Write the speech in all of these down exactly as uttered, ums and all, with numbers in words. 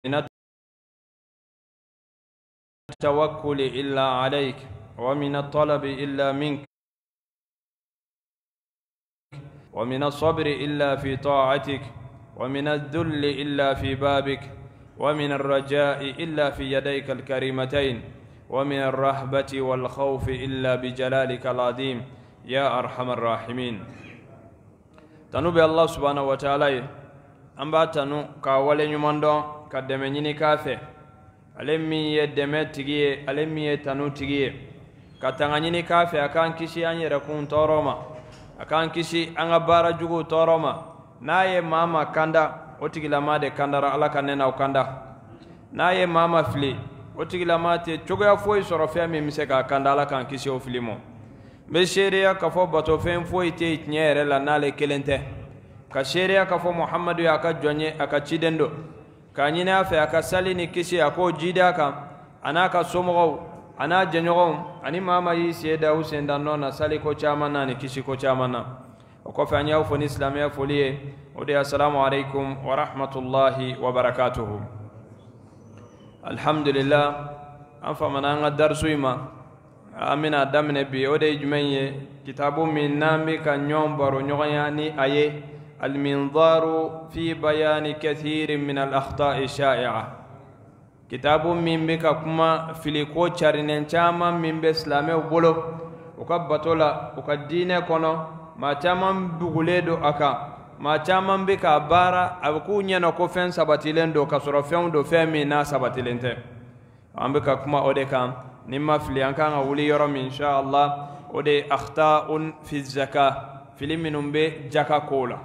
التوكل إلا عليك ومن الطلب إلا منك ومن الصبر إلا في طاعتك ومن الذل إلا في بابك ومن الرجاء إلا في يديك الكريمتين ومن الرهبة والخوف إلا بجلالك العظيم يا أرحم الراحمين. تنوبي الله سبحانه وتعالى أنبا تنو كاولي نماندو كدمنيني كافي alemi ye deme tigiye alemi ye tanu tigiye katanganyini kafe akan kisi anyere kun toroma akan kisi anga bara jugu toroma naye mama kanda otigila made kandara ala kanena ukanda naye mama fili otigila mate chogoya foi soro femi miseka kanda ala kan kisi o filimo be sheria kafo bato fem foi te nyere la nale kelente ka sheria kafo muhammadu ya ka jonye aka chidendo kanyina fe aka salini kisi ako jida ka anaka somo ana jenyogo ani mama yi sieda usenda nona sali ko chama nani kisi ko chama na ko fa anya fo ni islamia folie odi assalamu alaikum wa rahmatullahi wa barakatuh. Alhamdulillah anfa mananga darsu ima amina damne bi odi jumenye kitabu min nambi kan nyombaro nyoya ni aye المنظار في بيان كثير من الأخطاء الشائعة. كتاب من بك كما فيليكو تشارنين تاما من بسلامه وبولو وكبتولا وكدين كونو ما تاما بغوليدو أكا ما تاما بك بارا أبكو نيانو كوفين سباتيلين دو كسروفين دو فيمي نا سباتيلين تي أم بك كما أوديكا نما فيليانكا أولي يرم إن شاء الله أودي أخطاء في الزكاة فيلمينوم بي جاكا كولا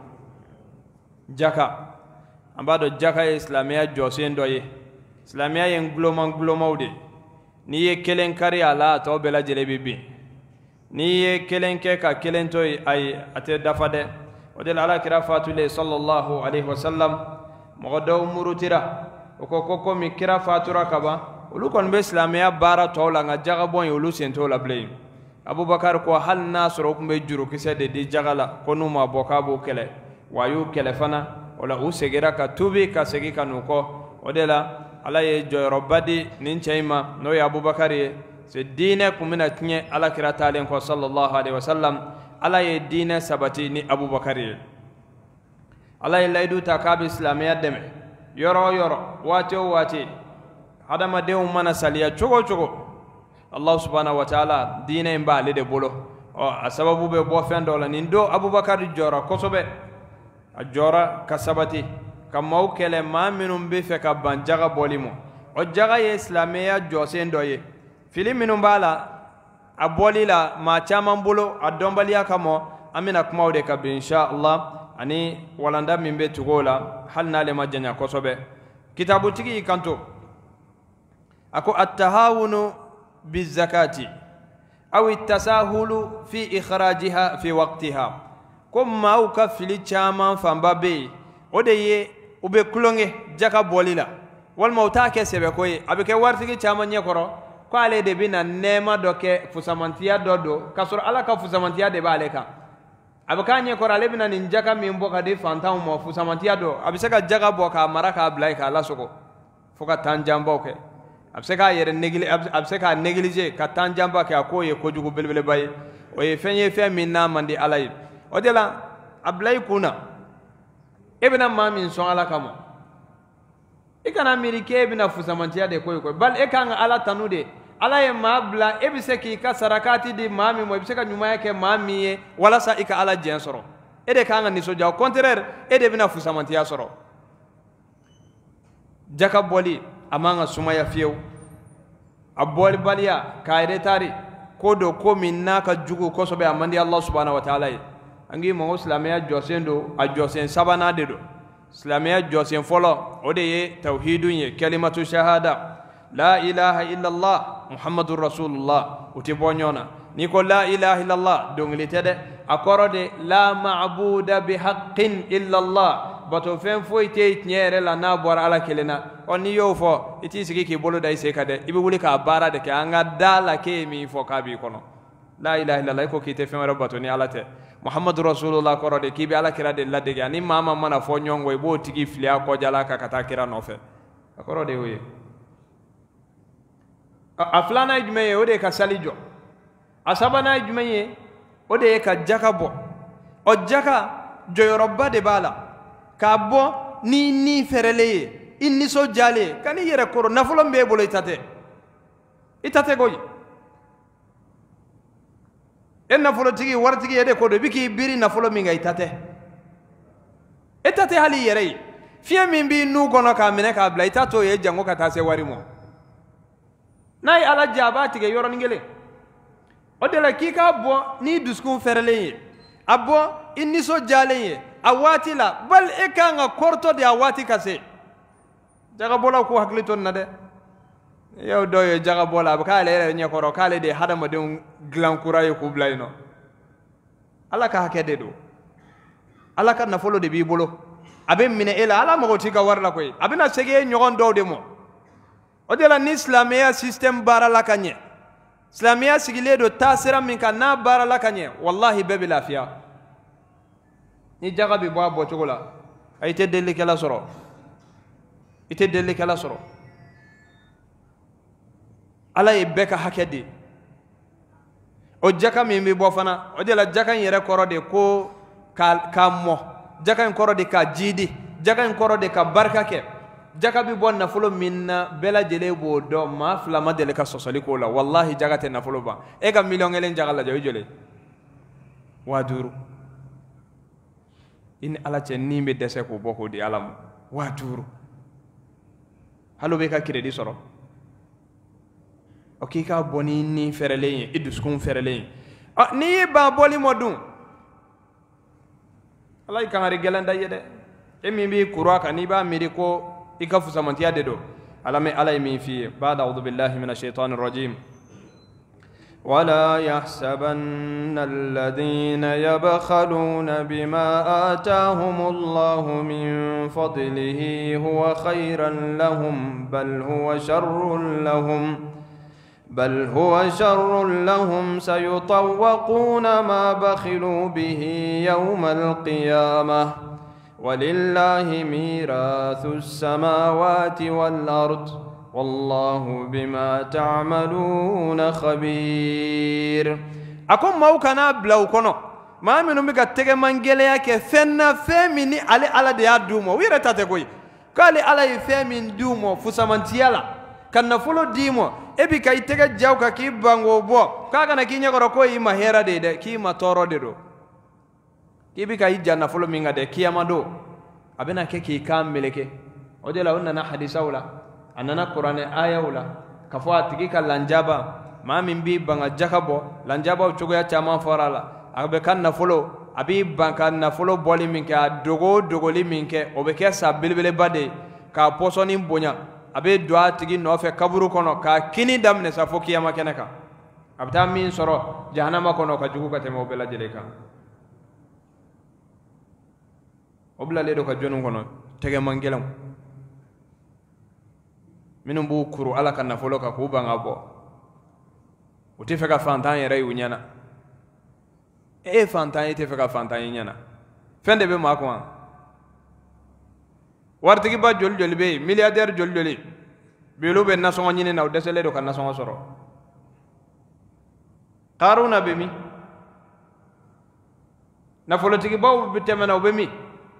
jaka ambado jaka islamia josen doye islamia yen gloma gloma ude ni ye kelen kari ala to bela jelebibi ni ye kelen ke ka kelen toy ay ate dafade odel ala kira fatule sallallahu alaihi wasallam mogodo murutira oko koko mi kira fatura kaba ulu kon be islamia bara to la nga jaga bon ulu sento la blay abubakar ko hal nasro ko be juru kisede di jagala konuma bokabo kele wayu kelefana wala usegera ka tubi ka segi kanuko odela ala ye joyro badi nin chayma no ya abubakar ye se dine kumina tinye ala kira talen ko sallallahu alaihi wasallam ala ye dine sabati ni abubakar ye ala ye laydu takab islamiyya deme yoro yoro wati o wati hadama de umana saliya chogo chogo allah subhanahu wa ta'ala dine mba le de bolo o asababu be bo fendo la nin do abubakar jora kosobe ajora kasabati kamaw kele ma minum be fe ka ban jaga bolimo o jaga ye islamiya josen doye fili minum bala abolila ma chaman bulo adombaliya kamo amina kumaw de ka bi insha Allah ani walanda min be tugola halna le majanya kosobe kitabu tigi kanto ako at-tahawunu bizakati aw at-tasahulu fi ikhrajiha fi waqtiha comme au ka fili chama famba be odeye ube kulonge jaka bolila wal mauta ke sebe koy abeke wartigi chama nyekoro ko ale de bina nema doke fusamantiya dodo kasur ala ka fusamantiya de baleka abaka nyekoro ale bina ninjaka mimbo ka de fantam mo fusamantiya do abiseka jaga boka maraka ablaika ala soko foka tanjamba ke abseka yere negli abseka neglige ka tanjamba ke akoye kojugo belbele bay o ye fenye fe minna mandi alay odela ablay kuna ibna mamin son ala kamo ikana mirike ibna fusamantiya de koy koy bal ekanga ala tanude ala ye mabla ebise ki ka sarakati di mami mo ebise ka nyuma yake mami ye wala sa ika ala jensoro ede kanga ni soja au contraire ede bina fusamantiya soro jaka boli amanga sumaya fiew aboli balia kaire tari kodo ko minna ka jugu kosobe amandi allah subhanahu wa ta'ala angi mo islamia josendo a josen sabana dedo islamia josen folo ode ye tauhidun ye kalimatu shahada la ilaha illa allah muhammadur rasulullah uti bonyona ni ko la ilaha illa allah dongli tede akorode la ma'buda bihaqqin illa allah bato fen foyte nyere la na bor ala kelena oni yo fo iti sigi ki bolo dai se kade ibe wuli ka bara de ka anga dala ke mi fo ka bi kono la ilaha illa allah ko kite fen rabato ni alate muhammadur rasulullah korode kibe ala kira de ladde ani mama mana fo nyongo e bo tigi flia ko jala ka kata kira no fe akoro de we aflana ijmeye ode ka salijo asabana ijmeye ode ka jakabo o jaka joyoroba de bala ka bo ni ni ferele inni so jale kani yere koro nafulo mbe bolo itate itate goy en nafulo tigi wartigi yede ko do biki biri nafulo minga itate itate hali yere fiye min bi nu gono ka mine ka bla itato ye jango ka tase warimo nay ala jabati ge yoro ngele o de la kika bo ni duskun ferele abo inni so jale awati la bal e kanga korto de awati kase jaga bola ko haklito na de yow do yo jaga bola ba kale nya koro kale de hadama de glan kurayo ko blayno ala ka hakede do ala ka na folo de bi bolo abe mine ela ala mo tika warla koy abina sege nyogon do de mo o de la ni islamia system bara la kanye islamia sigile do tasira min kan na bara la kanye wallahi babi lafiya ni jaga bi bo bo chogola ay te deli kala soro ite deli kala soro ala e beka hakedi o jaka mi mi bo fana o de la jaka yere koro de ko ka kammo jaka koro de ka jidi jaka koro de ka barka ke jaka bi bon nafulo minna bela jele bo do ma flama de ka sosoli ko la wallahi jaka te nafulo ba e ga million elen jaka la jawi jole waduru in ala ce nimbe dese ko boko di alam waduru halo be ka credit soro o ki ka boni ni ferele e duskun ferele ah ni ba boli modun Allah kan ari gelanda yede e mi bi qura kan ni ba mi ko ikafu samantiya de do alame alay mi fi ba'da a'udhu billahi minash shaitanir rajim ولا يحسبن الذين يبخلون بما آتاهم الله من فضله هو خيرا لهم بل هو شر لهم بل هو شر لهم سيطوقون ما بخلوا به يوم القيامة ولله ميراث السماوات والأرض والله بما تعملون خبير أكون موكنا بلو كنو ما منو بيجا تيجي منجليا كفنا فمني على على ديا دومو ويرة تاتكوي قال على فمن دومو فسمانتيالا كان نفلو ديمو ebi kay tega jaw ka ki bango bo kaga na kinya goro ko ima hera de de ki ma toro de do kibi kay janna fulo minga de kiyama do abena ke ki kammeleke o de la wonna na hadisa wala anana qur'ane aya wala kafwa tigi ka lanjaba ma min bi banga jakabo lanjaba chugo ya chama forala abe kan na fulo abi banka na fulo boli minke dogo dogoli minke o be ke sa bilbele bade ka posoni bonya abe doa tigi no fe kaburu kono ka kini damne sa foki yama kenaka abta min soro jahannama kono ka jugu ka temo bela jeleka obla ledo ka jonu kono tege mangelam minum bu kuru ala kan nafolo ka ku banga bo uti fe ka fantan yere yunyana e fantan ite fe ka fantan yunyana fende be ma ko wartigi ba jol jol be milliardaire jol joli belu be naso nyine na desele do kan naso soro qaruna be mi na folotigi ba be temena be mi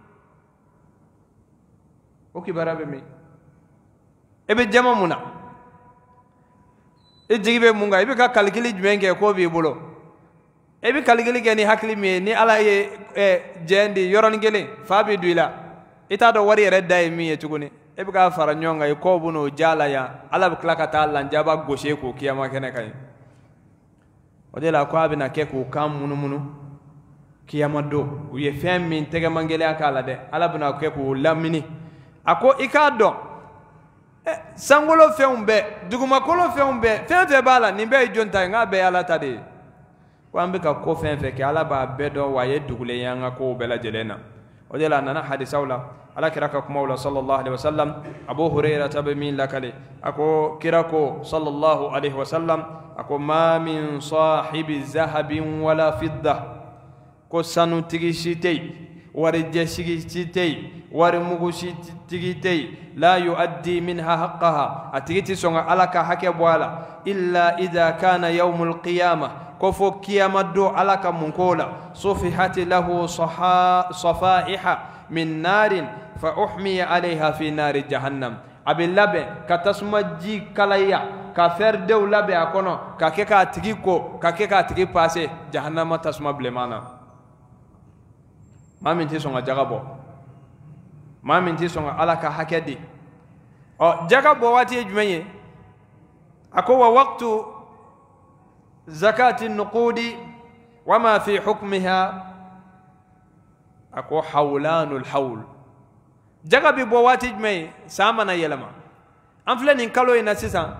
o ki barabe mi ebe jama muna e jigibe munga ebe ka calculi jmenge ko bi bolo ebe calculi gani hakli mi ni ala ye jendi yoron gele fabi duila ita do wari redda e mi etuguni e bi ka fara nyonga e ko buno jala ya ala bi klaka ta Allah njaba goshe ko kiyama kene kay o de la ko abina ke ko kam munu munu kiyama do u ye fem min tege mangele akala de ala bina ke ko lamini ako ikado e sangolo feumbe duguma kolo feumbe fefe bala ni be jonta nga be ala tade ko ambe ka ko fefe ke ala ba bedo waye dugule yanga ko bela jelena o de la nana hadisawla ala kiraka kumaula sallallahu alaihi wasallam abu hurairah tabimin lakale ako kirako sallallahu alaihi wasallam ako ma min sahibi zahabin wala fidda ko sanu tigi shitei wari jeshigi shitei ورمغشي تيجي لا يؤدي منها حقها أتيجي سونغ على كحكي بوالا إلا إذا كان يوم القيامة كفو قيامة دو على كمنكولا صفحت له صحا صفائح من نار فأحمي عليها في نار جهنم أبي لبه كتسمى جي كلايا كفر دو لبه أكونو كاكيكا تيجيكو كاكيكا تيجي باسي جهنم تسمى بلمانا ما من تيسونغ جغبو ما من تيسونغ على كحكي أو جغبو واتي جمعي أكو وقت زكاة النقود وما في حكمها أكو حولان الحول جغا بي بواتي جمي سامنا يلما أنفلن إنكالو ينسيسا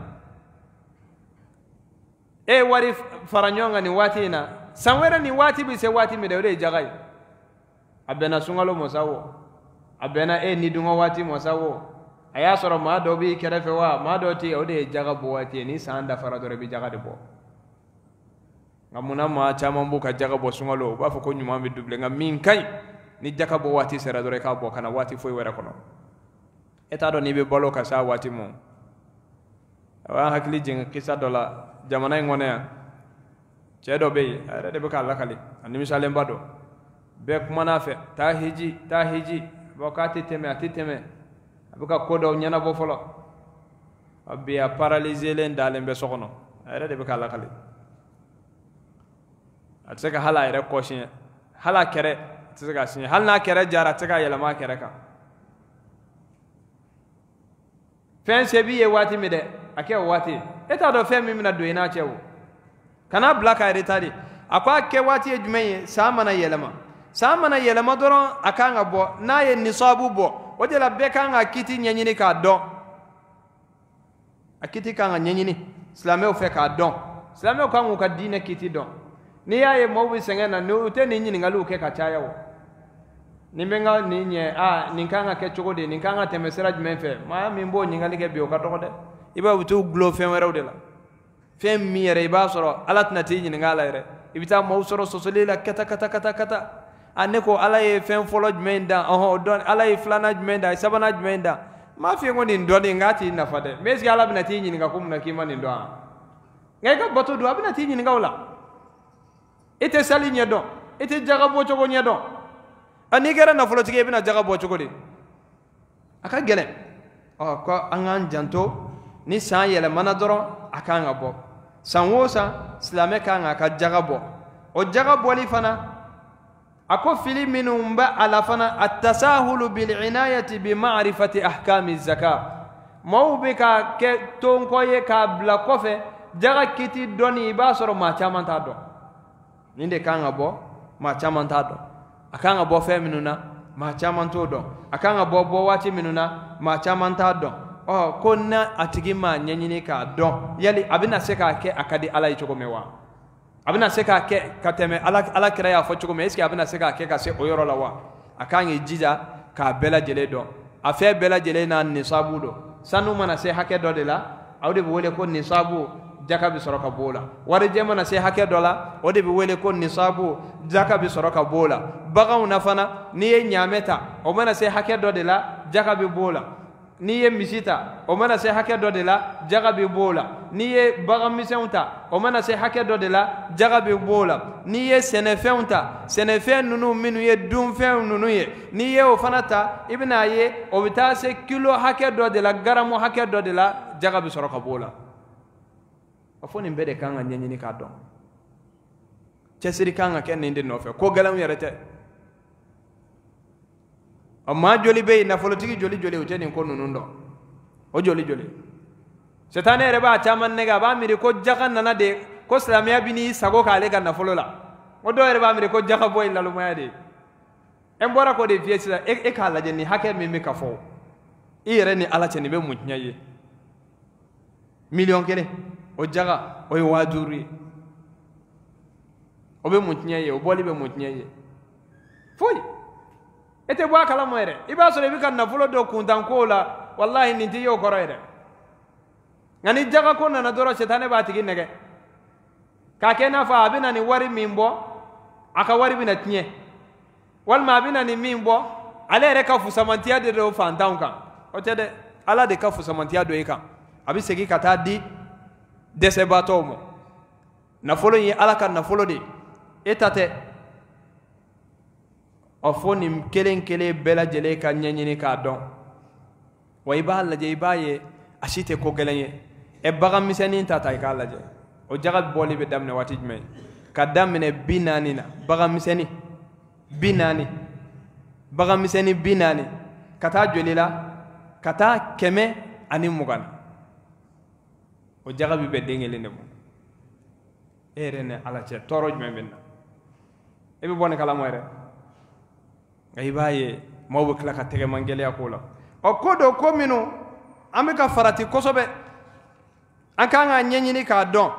إيه واري فرانيونغا نواتينا سانويرا نواتي بي سواتي مدوري جغاي أبنا سنغلو مساو أبنا إيه ندونغ واتي مساو أيا سورو ما دوبي كرفوا ما دوتي أودي جغا بواتي ني ساندا فرادوري بي جغا دبو ngamuna ma chama mbuka jaga bo sungalo ba fa ko nyuma mi double ngam min kay ni jaka bo wati sera dore ka bo kana wati foy wera kono eta do ni be bolo ka sa wati mo wa hakli jing kisa dola jamana ngone ya cedo be ara de be kala kali ani misale mbado be kuma na fe ta hiji ta hiji bokati teme atiteme abuka kodo nyana bo folo abi a paralyser len dalen be sokono ara de be kala kali ataka hala ire koshin hala kere ataka shin halna kere jara ataka yelama kere ka fen sebi e wati mi de ake wati eta do fe mi mina do ina chewo kana blaka ire tadi akwa ke wati e jumeye samana yelama samana yelama doron akanga bo na ye nisabu bo o de la bekanga kiti nyanyini ka don akiti kanga nyanyini islamé o fe ka don islamé o kangu ka dine kiti don ni yaye mawbi sengena no ute ni nyini ngalu ke kachaya wo ni menga ni nye a ni kanga ke chogode ni kanga temesera jmenfe ma mimbo nyingali ke biyo katoko de iba utu glo fe wera udela fe miere iba soro alat na ti nyini ngala ire ibita maw soro sosolila kata kata kata kata aneko alaye fe folo jmenda oho don alaye flana jmenda sabana jmenda ma fi ngoni ndodi ngati na fade meski ala bina ti nyini ngakum na kimani ndo ngai ka boto do abina ti nyini ngawla ite sali nyedo ite jaga bo chogo nyedo ani gera na fulo tige bina jaga bo chogo de aka gele o ko angan janto ni san yele mana doro aka nga bo san wosa islame ka nga ka jaga bo o jaga bo li fana ako fili minum ba ala fana at-tasahulu bil inayati bi ma'rifati ahkami az-zakat mawbika ke ton koye ka bla kofe jaga kiti doni ba soro ma chamanta do ninde kanga bo ma chamanta do akanga bo fe minuna ma chamanto do akanga bo bo wati minuna ma chamanta do o konna atigi ma nyanyini ka do yali abina seka ke akadi ala yichoko mewa abina seka ke kateme ala ala kira ya fo choko me eski abina seka ke ka se oyoro lawa akanga jija ka bela jele do afe bela jele na nisabu do sanu mana se hake do de la awde bo wole ko nisabu jaka bi soroka bola wari jemana se hake dola ode bi wele ko nisabu jaka bi soroka bola bagaw nafana niye nyameta o mana se hake do de la jaka bi bola niye misita o mana se hake do de la jaka bi bola niye bagam miseunta o mana se hake do de la jaka bi bola niye senefeunta senefe nunu minu ye dumfe nunu ye niye o fanata ibna ye o bita se kilo hake do de la garamo hake do de la jaka bi soroka bola afoni mbede kanga nyenyini ka don cesiri kanga ken inde no fe ko galam yarete amma joli be na folotigi joli joli uteni ko nunundo o joli joli setane reba chaman nega ba miri ko jakan nana de ko islamiya bini sago ka le ganna folola o do reba miri ko jaka boy lalu mayade en bora ko de fiesila e, e kala jenni haker mi mi ka fo ire ni ala cheni be mutnyaye million kele o jaga o waduri o be mutnyaye o boli be mutnyaye foy ete bwa kala moere iba so le bi kan na fulo do kuntan ko la wallahi ninti yo koroire ngani jaga ko na doro setane ba tigi nege ka kena fa abina ni wari mimbo aka wari bina tinye wal ma abina ni mimbo ale reka fu samantiya de do fantan kan o te de ala de ka fu samantiya do kan abi segi kata di dese bato mo nafolo yi ala kan nafolo de etate o foni kelen kele bela jele kan nyenyini ka don wa iba la je iba ye ashite ko gelenye e bagam misani tata ka la je o jagat boli be damne wati jme ka damne binani na bagam misani binani bagam misani binani kata jolila kata keme ani mugan o jagabi be dengele ne mo erene ala ce toroj me benna e be bonne kala moyre ay baye mawbe kala ka tege mangele akula o kodo ko minu amika farati kosobe akanga nyenyini ka don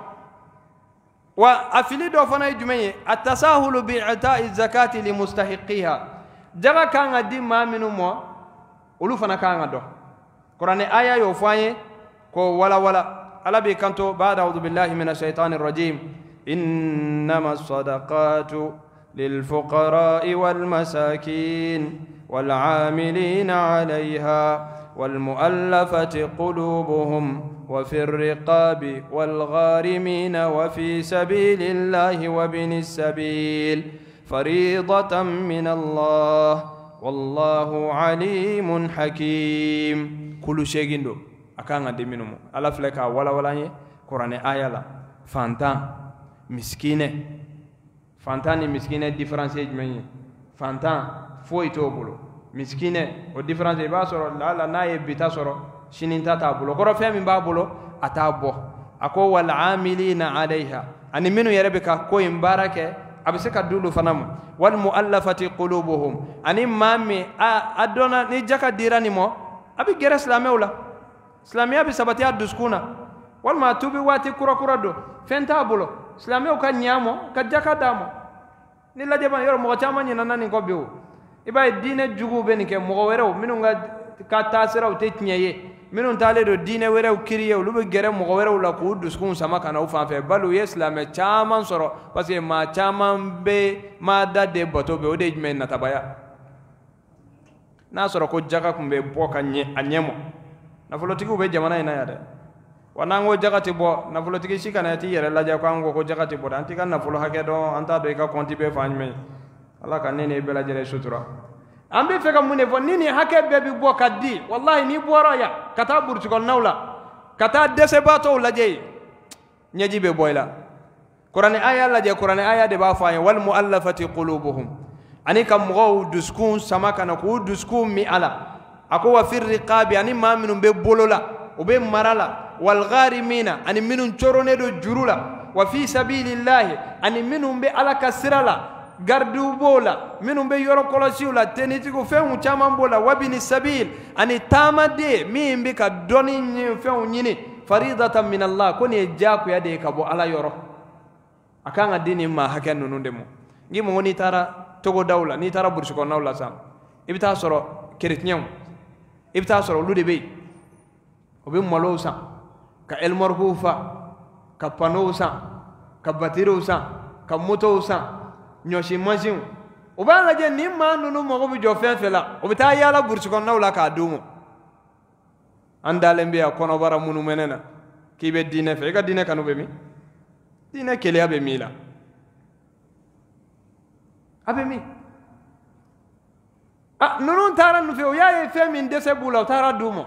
wa afili do fana jumeye atasahulu bi ita'i zakati li mustahiqiha jaga kanga di ma minu mo ulu fana kanga do qur'ani aya yo faye ko wala wala ala bi kanto ba'da a'udhu billahi minash shaitanir rajim innama as-sadaqatu lil fuqara'i wal masakin wal 'amilina 'alayha wal mu'allafati qulubuhum وفي الرقاب والغارمين وفي سبيل الله وابن السبيل فريضة من الله والله عليم حكيم كل شيء عنده أكان عندي منهم على فلكا ولا ولا يه قرآن آية لا فانتان مسكينة فانتان مسكينة difference جمعية فانتان فوي توبلو مسكينة والdifference يباسرو لا لا ناي بيتاسرو shininta ta bulo koro fe min ba bulo ata bo ako wal amilina alaiha ani minu yerebe ka ko imbarake abise ka dulu fanam wal muallafati qulubuhum ani mami adona ni jaka dirani mo abi gere islamewla islamia bi sabati aduskuna wal ma tubi wati kura kura do fenta bulo islameu ka nyamo ka jaka damo ni la jeba yor mo chama ni nanani ko biu ibay dine jugu ben ke mo werew minu nga ka tasira o te tinyeye minun tale do dine werew kiriye lube gere mo werew la ko duskun sama kana u fanfe balu islam chaman soro parce que ma chaman be ma dade boto be o de men na tabaya na soro ko jaga kumbe boka nye anyemo na folotiki be jamana ina yade wanango jaga ti bo na folotiki shika na ti yere la ja ko ango ko jaga ti bo anti kan na folo hake do anta do ka konti be fanme ala kan ne be la jere sutura ambe feka mune fo nini hake bebi bo kaddi wallahi ni boro ya kata burti kon nawla kata dese bato la jey nyaji be boyla qur'an aya la je qur'an aya de ba fa wal muallafati qulubuhum ani kam go duskun sama kana ko duskun mi ala ako wa fir riqabi ani ma minum be bolola o be marala wal gharimina ani minun chorone do jurula wa fi sabilillah ani minum be ala kasirala gardu bola minum be yoro kolosiula tenitigo fewu chaman bola wabini sabil ani tamade min be ka doni fewu nyini faridatan min Allah koni jaku yade ka bo ala yoro akanga dini ma haken nunde mo ngimo woni tara togo dawla ni tara bursu ko nawla sam ibita soro keretnyam ibita soro lude be obe malo sa ka elmor hufa ka panosa ka batirosa ka motosa nyoshi majin o ba la je ni ma nunu mo ko jo fen fela o bita yala bursu kon nawla ka dumo andale mbiya kono bara munu menena kibe dine fe ga dine kanu be mi dine kele abe mi la abe mi ah nunu tara nu fe o yaye fe min dese bula tara dumo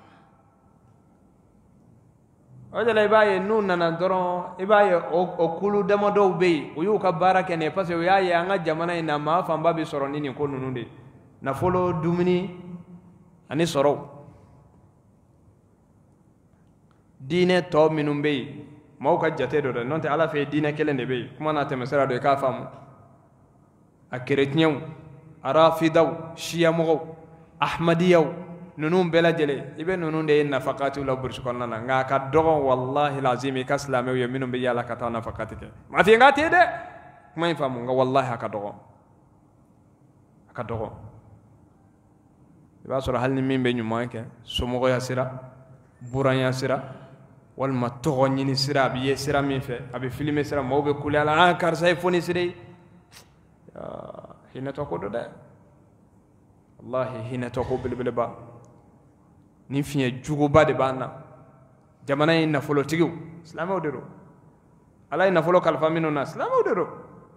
wajala ibaye nuna na doro ibaye okulu demo do be uyu ka baraka ne parce que yaye anga jamana ina ma famba bi soro nini ko nununde na folo dumini ani soro dine to minum be maw ka jate do non te ala fe dine kelende be kuma na te mesara do ka famu a keretnyaw arafidaw shiyamu ahmadiyaw nunun bela jele ibe nunun de nafaqatu la bursh konna nga ka dogo wallahi lazimi ka islamu yo minum be yala ka ta nafaqati ke ma fi ngati de may famu nga wallahi ka dogo ka dogo ba sura halni min be nyuma ke sumo ya sira buran ya sira wal ma togo nyini sira bi ye sira min fe abi filme sira mo be kulala an kar say foni sire hina to ko do de wallahi hina to ko bilbil ba ni fiye jugo ba de bana jamana yin na folo tigiw islamo dero ala ina folo kalfa minuna islamo dero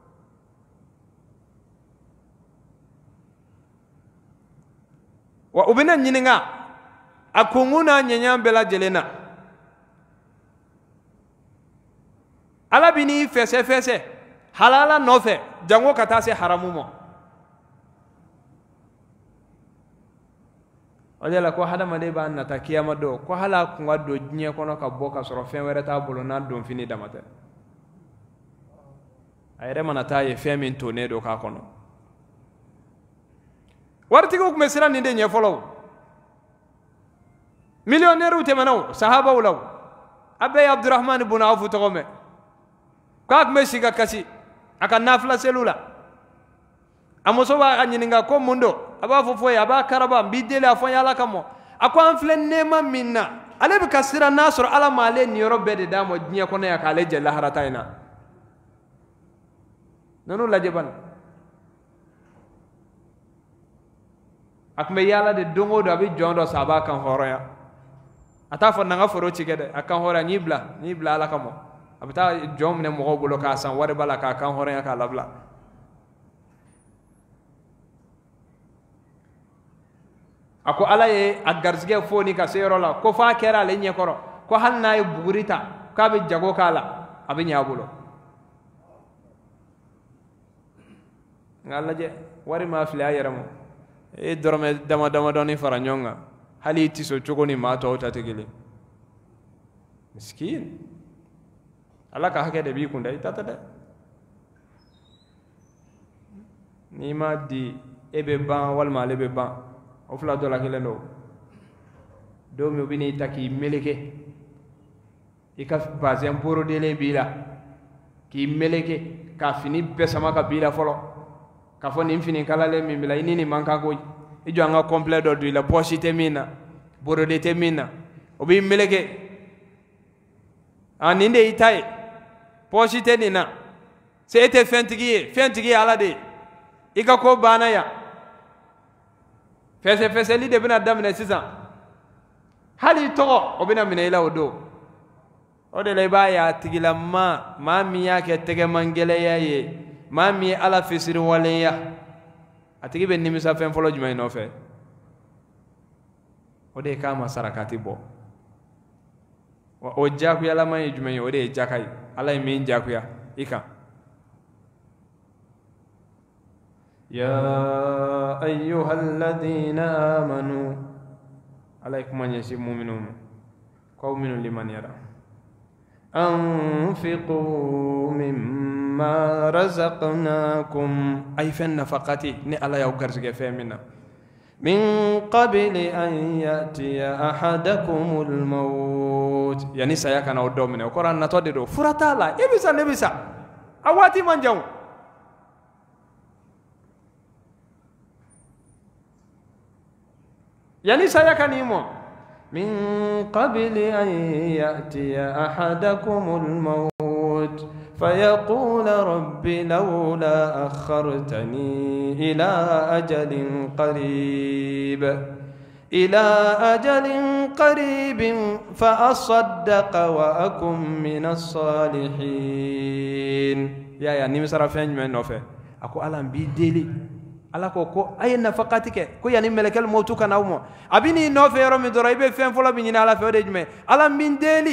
wa ubina nyininga akunguna nyanyam bela jelena ala bini fese fese halala nofe jango kata se haramu mo wajala ko hada made ba nata kiyama do ko hala ko ngado nyi ko no ka boka soro fen were ta bolo na don fini damata ayre manata ye femin to ne do ka kono warti ko mesira ni de nye folo millionnaire ute manaw sahaba ulaw abay abdurrahman ibn auf to gome ka ak mesiga kasi aka nafla selula amoso ba anyininga ko mundo aba fofo ya aba karaba bidele afon yala kamo ako anfle nema minna ale be kasira nasr ala male ni robbe de damo nyi ko ne ya kale je la harataina nonu lajeban akme yala de dongo do abi jondo saba kan horoya ata fo nanga foro cigede akan hora nyibla nyibla ala kamo abita jom ne mo bolo ka san ware bala ka kan horoya ka labla ako ala ye agarzige foni ka sero la ko fa kera le nyekoro ko hanna e bugurita ka be jago kala abi nyabulo ngalla je wari ma fili ayeramo e dorme dama dama doni faranyonga hali tiso chogoni ma to tategele miskin ala ka hake de bi kunda itata de ni ma di ebe ban wal ma lebe ban o fula dola kele no do mi obini taki meleke ika bazem poro dele bila ki meleke ka fini pesama ka bila folo ka fo ni fini kala le mi bila inini manka ko ijo anga complet do la poche temina boro de temina obi meleke aninde itai poche tenina se ete fentigi fentigi ala de ika ko bana ya fese fese li de bina damne sisan hali togo obina mina ila odo ode le ba ya tigila ma ma mi ya ke tege mangele ya ye ma mi ala fisiri wale ya atigi be nimisa fen folo jumay no fe ode kama sarakati bo o jaku ya la may jumay ode jakay ala mi jaku ya ika يا أيها الذين آمنوا عليكم من يسيب مؤمنون قوم لمن يرى أنفقوا مما رزقناكم أي فن نفقتي ني الله يوكر سكي منا من قبل أن يأتي أحدكم الموت يعني سيكون أودومنا وقرآن نتوددو فرطا لا يبسا نبسا أواتي من جاو يعني سيكون يمو من قبل أن يأتي أحدكم الموت فيقول رب لولا أخرتني إلى أجل قريب إلى أجل قريب فأصدق وأكن من الصالحين يا يا نيم سرافين من نوفه أكو ألم بيدلي ala ko ko ay nafaqati ke ko yani melekal mautu kana umo abini no fe ro mi doro ibe fen folo bi nyina ala fe de jume ala min deli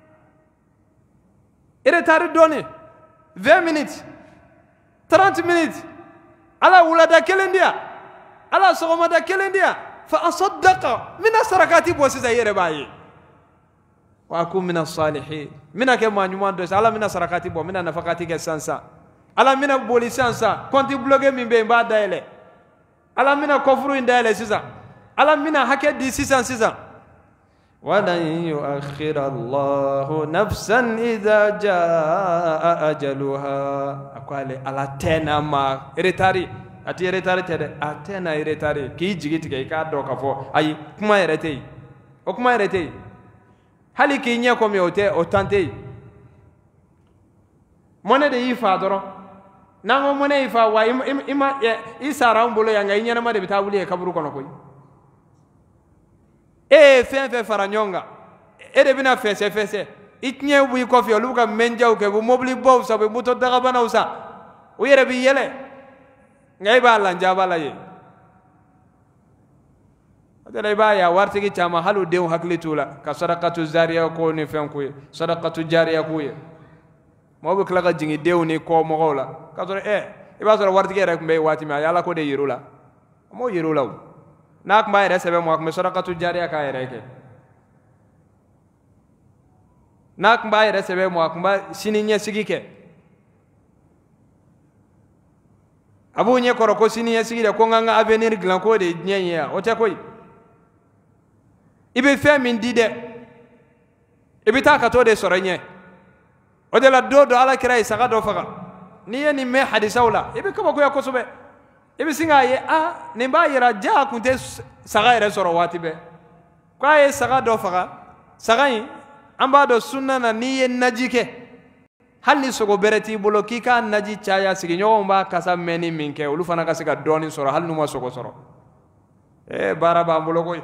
ere tari doni vingt minutes trente minutes ala wulada kelendia ala sogomada kelendia fa asaddaqa min sarakati bo sisa yere bayi wa akum min as-salihin mina ke ma nyuma do ala min sarakati bo min nafaqati ke sansa ala mina boli sansa konti bloge min be mba daele ala mina kofuru indaele sisa ala mina hake di sisa sisa walan yuakhir Allah nafsan idha jaa ajaluha akwale ala tena ma retari ati retari tede atena retari ki jigiti ke ka do ka fo ayi kuma retei o kuma retei hali ki nya ko mi ote o tante mone de yi fa doro nango mone ifa wa ima ima isara mbolo yanga inyana ma de bitabuli e kaburu kono koy e fen fe faranyonga e de bina fese fese itnye bu ko fi oluka menjaw ke bu mobli bow so be muto daga bana usa o yere bi yele ngay ba la njabala ye adala ba ya wartigi chama halu dew haklitula ka sadaqatu zariya ko ni fen ko sadaqatu jariya ko ye mo be kala jingi dew ni ko mo gola ka so e iba so wartigi rek mbey wati ma yalla ko de yirula mo yirula nak mbay resebe mo ak me sadaqatu jariya ka yere ke nak mbay resebe mo ak mba sini nya sigike abu nye koro ko sini nya sigide ko nganga avenir glan ko de nyenya o te koy ibe fe min dide ibe ta ka to de sorenye o de la dodo ala kira isaga do faga ni yeni me hadisawla ibe ko ko yakoso be ibe singa ye a ne ba yira ja kunte saga ere soro wati be ko ye saga do faga saga yi amba do sunna na ni yen najike halli sogo bereti bolo kika naji chaya sigi nyogo mba kasa meni minke ulu fana kasiga doni soro hal numa sogo soro e baraba bolo koy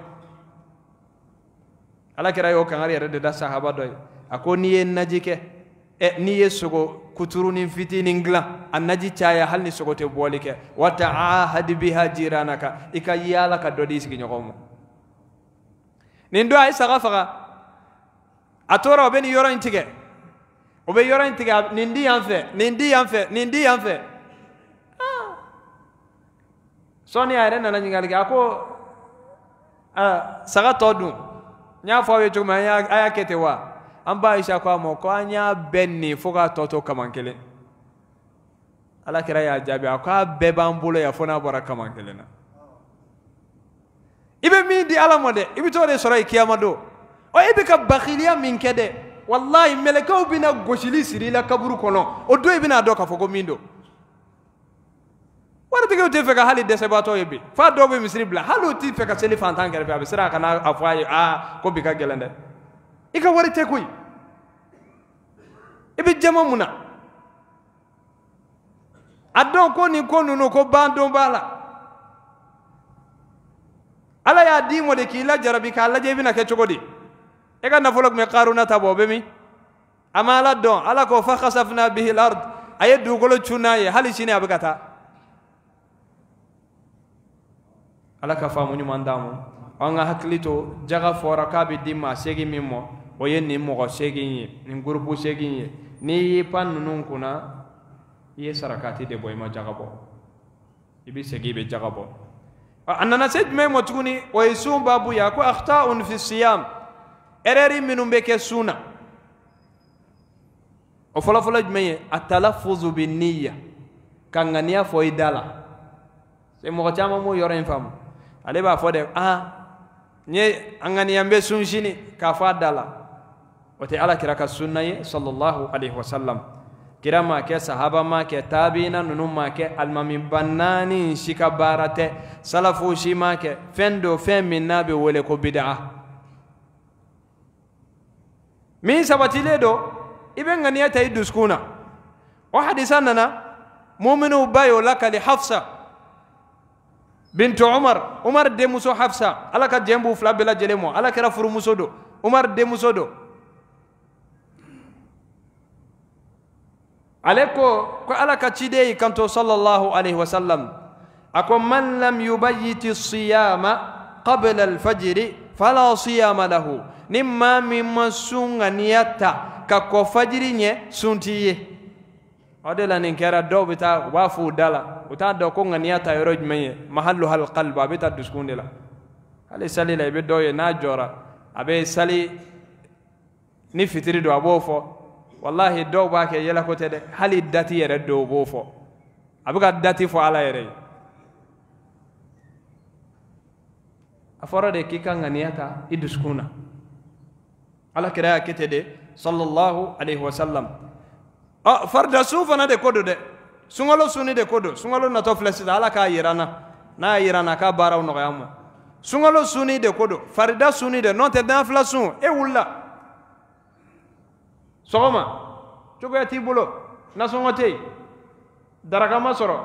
ala kira yo kan ari de da sahaba doy ako ni yen najike e ni yesogo kuturu ni fiti ni ngla annaji chaya hal ni sogo te bolike wa ta'ahad biha jiranaka ikayala ka dodi sigi nyogo mo ni ndo ay saga faga atora obeni yoro intige obe yoro intige nindi yanfe nindi yanfe nindi yanfe ah soni ayre nana nyingal ga ko ah saga todu nya fawe juma ya aya ketewa amba isha kwa mo ko anya benni foga toto kamankele ala kira ya jabi akwa beba mbulo ya fona bora kamankele na ibe mi di ala mode ibe to de soro kiyama do o ibe ka bakhiliya min kede wallahi melekaw bina goshili sirila kaburu kono o do ibina do ka fogo mindo wala tege te feka hali dese bato yebe fa do be misri bla halu ti feka seli fantan kere be sira kana afwaye a ko bi ka gelende ika wari te kuy ibe jama muna adon ko ni ko nuno ko bando bala ala ya di mo de ki la jarabi ka la jebi na ke chogodi e ga na folok me qaruna tabo be mi amala don ala ko fa khasafna bihi al-ard ayadu golo chunaye hali shine abagata ala ka famu nyuma ndamu anga haklito jaga fora kabi dimma segi mimmo o yenni mo ko segi ni ni grupu segi ni ni pan nun kuna ye sarakati de boy ma jaga bo ibi segi be jaga bo annana sed me mo tuni o yisum babu ya ko akhta'un fi siyam ereri minum be ke suna o fola fola jmeye at-talaffuz bin niyya kangania fo idala se mo ko chama mo yoro infam ale ba fode ah nye angani yambe sunshini ka fadala wote ala kiraka sunnaye sallallahu alaihi wasallam kirama ke sahaba ma ke tabiina nunum ma ke almami bannani shika barate salafu shima ke fendo femi nabe wole ko bid'a min sabatile do ibe ngani tay duskuna wa hadisanana mu'minu bayo laka li hafsa بنت عمر عمر دي موسو حفصه على كا جيمبو فلا بلا جليمو على كرا فرو موسو دو عمر دي موسو دو عليكو كو على كا تشيدي كانتو صلى الله عليه وسلم اكو من لم يبيت الصيام قبل الفجر فلا صيام له نما مما سونغانياتا كاكو فجر ني سونتي adela nin kera do bita wafu dala uta do ko nganiyata yoro jmeye mahallu hal qalba bita duskundela ale sali la be doye na jora abe sali ni fitiri do abofo wallahi do ba ke yela ko tede hali dati yere do bofo abuga dati fo ala yere aforo de kika nganiyata iduskuna ala kira ketede sallallahu alaihi wasallam ah farda sufana de kodo de sungalo suni de kodo sungalo na to flesida ala ka yirana na yirana ka baraw no yamu sungalo suni de kodo farda suni de non te d'inflation e wulla sogoma to be ti bulo na songote daraka ma sɔrɔ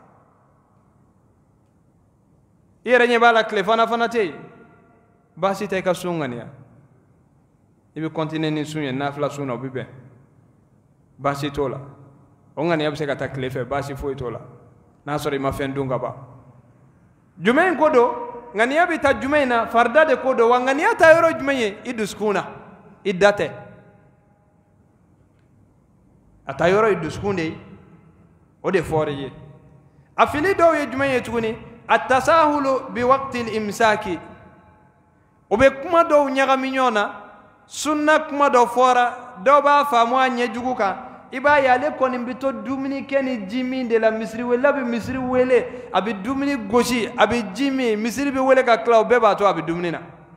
i yɛrɛ ɲɛ b'a la tile fana fana tɛ yen baasi tɛ i ka sun ŋaniya i bɛ continuer ni sun ye nafila sun na o bɛ bɛn baasi t'o la o ŋaniya bɛ se ka taa tile fɛ baasi foyi t'o la n'a sɔrɔ i ma fɛn dun ka ban jumɛn ko don ŋaniya bɛ taa jumɛn na farida de ko don wa ŋaniya taa yɔrɔ jumɛn ye i dusukun na i da tɛ a taa yɔrɔ ye dusukun de ye o de fɔra ye a fili dɔw ye jumɛn ye tuguni التساهل بوقت الإمساك وبكما دو نيغامي نيونا سنة كما دو فورا دو با فاموا نيجوكا إبا يالي كوني بيتو دوميني كني جيمي دي لا مصري ولا بي مصري ويلي أبي دوميني غوشي أبي جيمي مصري بي ويلي كاكلاو بيبا تو أبي دوميني نا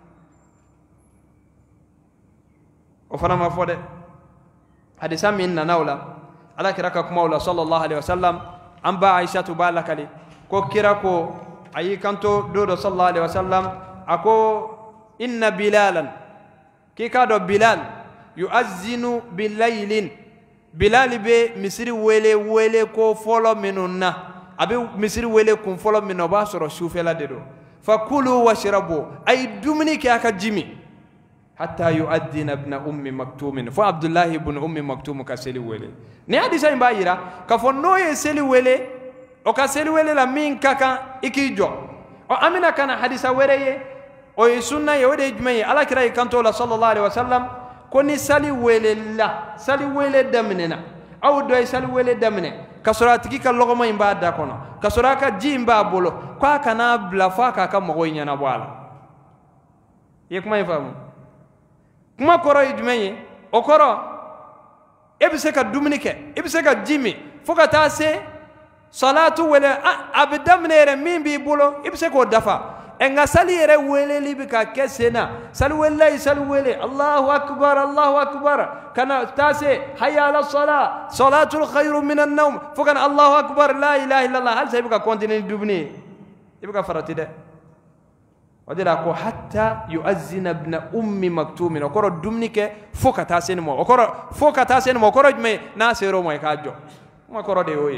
وفنا ما فودي حديثا من ناولا على كراكا كمولا صلى الله عليه وسلم أنبا عائشة بالكالي ko kira ko ayi kanto dodo sallallahu alaihi wasallam ako inna bilalan kika do bilal yuazzinu bilaylin bilal be misiri wele wele ko folo minunna abi misiri wele kun folo minno ba soro shufela dedo fakulu washrabu ay dumni ki aka jimi hatta yuaddina ibn ummi maktum fa abdullah ibn ummi maktum ka seli wele ni hadisa imba yira ka fo noye seli wele o ka seli wele la min kaka iki jo o amina kana hadisa wereye o e sunna ye wede jumay ala kira kanto la sallallahu alaihi wasallam ko ni sali wele la sali wele damnena aw do sali wele damne kasura tiki ka logoma imba da kono kasura ka jimba bolo kwa kana bla fa ka ka mogo nyana bwala ye kuma ifamu kuma koro e jumay o koro ebise ka dumunike ebise ka jimi foka ta se salatu wala abdam nere min bi bulo ibse ko dafa en ga sali yere wele libi ka kesena sali wallahi sali wele Allahu akbar Allahu akbar kana tase hayya ala salat salatul khairu min an-nawm fukan Allahu akbar la ilaha illa Allah hal saybuka continue dubni ibka faratide wadira ko hatta yuazzina ibn ummi maktum okoro dumnike foka tase mo okoro foka tase mo okoro me na sero mo ka jo mo okoro de oyi